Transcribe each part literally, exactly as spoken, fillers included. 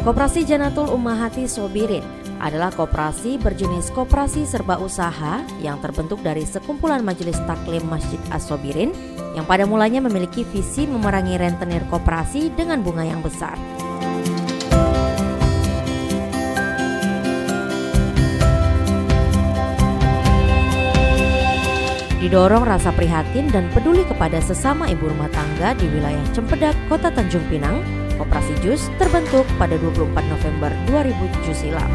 Koperasi Janatul Ummahati Sobirin adalah koperasi berjenis koperasi serba usaha yang terbentuk dari sekumpulan majelis taklim Masjid As-Sobirin yang pada mulanya memiliki visi memerangi rentenir koperasi dengan bunga yang besar. Didorong rasa prihatin dan peduli kepada sesama ibu rumah tangga di wilayah Cempedak, Kota Tanjung Pinang, Koperasi Jus terbentuk pada dua puluh empat November dua ribu tujuh silam.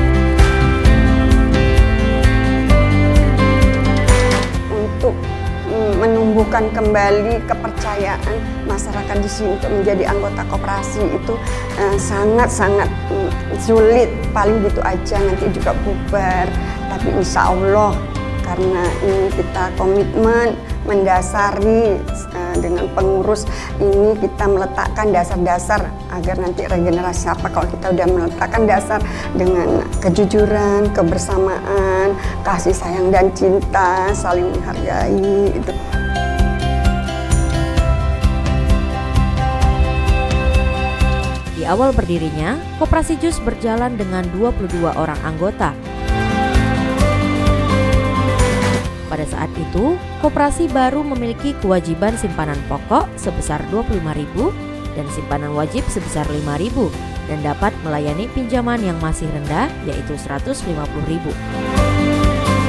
Untuk menumbuhkan kembali kepercayaan masyarakat di sini untuk menjadi anggota koperasi itu sangat-sangat eh, sulit. Paling gitu aja nanti juga bubar. Tapi insya Allah karena ini kita komitmen mendasari uh, dengan pengurus ini, kita meletakkan dasar-dasar agar nanti regenerasi apa kalau kita udah meletakkan dasar dengan kejujuran, kebersamaan, kasih sayang dan cinta, saling menghargai itu. Di awal berdirinya, Koperasi Jus berjalan dengan dua puluh dua orang anggota. Pada saat itu, koperasi baru memiliki kewajiban simpanan pokok sebesar dua puluh lima ribu rupiah dan simpanan wajib sebesar lima ribu rupiah dan dapat melayani pinjaman yang masih rendah yaitu seratus lima puluh ribu rupiah.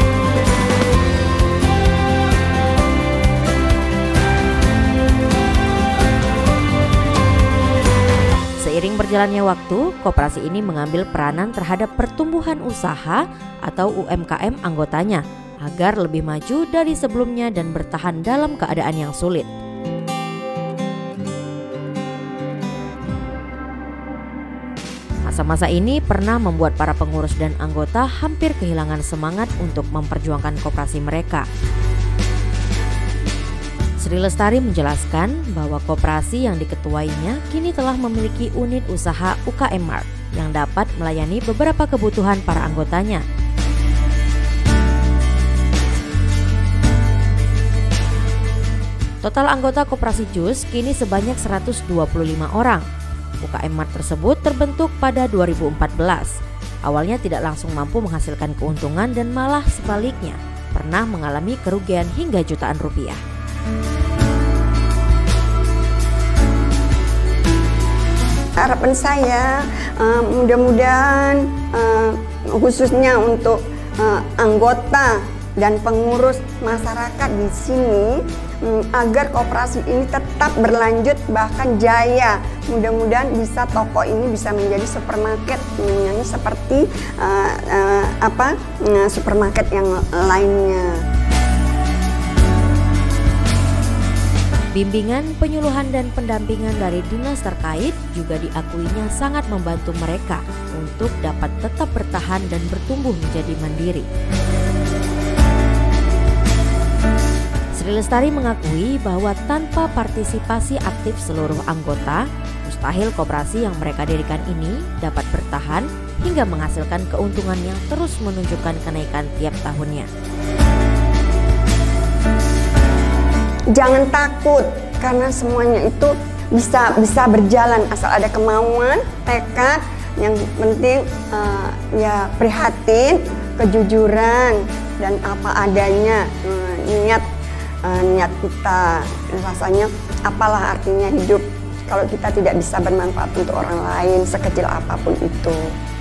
Seiring berjalannya waktu, koperasi ini mengambil peranan terhadap pertumbuhan usaha atau U M K M anggotanya agar lebih maju dari sebelumnya dan bertahan dalam keadaan yang sulit. Masa-masa ini pernah membuat para pengurus dan anggota hampir kehilangan semangat untuk memperjuangkan koperasi mereka. Sri Lestari menjelaskan bahwa koperasi yang diketuainya kini telah memiliki unit usaha U K M Mart yang dapat melayani beberapa kebutuhan para anggotanya. Total anggota Koperasi Jus kini sebanyak seratus dua puluh lima orang. U K M Mart tersebut terbentuk pada dua ribu empat belas. Awalnya tidak langsung mampu menghasilkan keuntungan dan malah sebaliknya, pernah mengalami kerugian hingga jutaan rupiah. Harapan saya uh, mudah-mudahan uh, khususnya untuk uh, anggota dan pengurus masyarakat di sini um, agar koperasi ini tetap berlanjut bahkan jaya. Mudah-mudahan bisa toko ini bisa menjadi supermarket um, seperti uh, uh, apa uh, supermarket yang lainnya. Bimbingan, penyuluhan, dan pendampingan dari dinas terkait juga diakuinya sangat membantu mereka untuk dapat tetap bertahan dan bertumbuh menjadi mandiri. Sri Lestari mengakui bahwa tanpa partisipasi aktif seluruh anggota, mustahil koperasi yang mereka dirikan ini dapat bertahan hingga menghasilkan keuntungan yang terus menunjukkan kenaikan tiap tahunnya. Jangan takut karena semuanya itu bisa bisa berjalan asal ada kemauan, tekad. Yang penting uh, ya prihatin, kejujuran dan apa adanya, uh, niat uh, niat kita. Rasanya apalah artinya hidup kalau kita tidak bisa bermanfaat untuk orang lain sekecil apapun itu.